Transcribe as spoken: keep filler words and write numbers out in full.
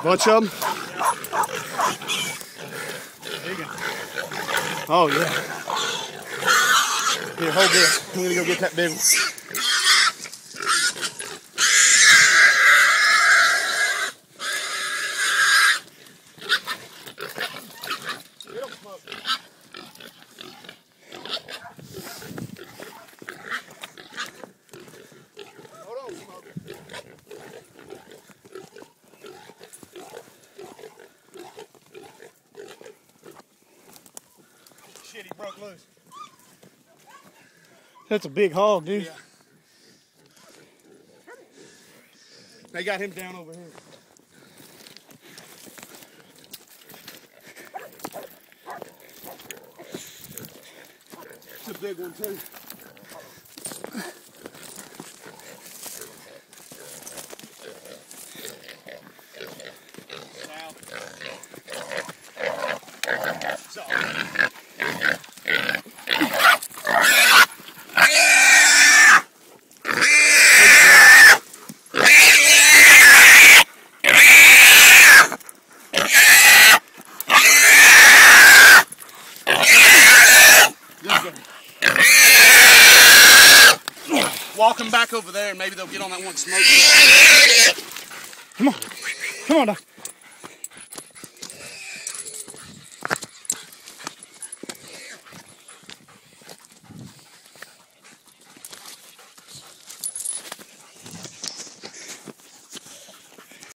Bunch of them? Oh, yeah. Here, hold this. I'm gonna go get that big one. Shit, he broke loose. That's a big hog, dude. Yeah. They got him down over here. It's a big one too. Walk them back over there and maybe they'll get on that one smoke. Come on. Come on, Doc.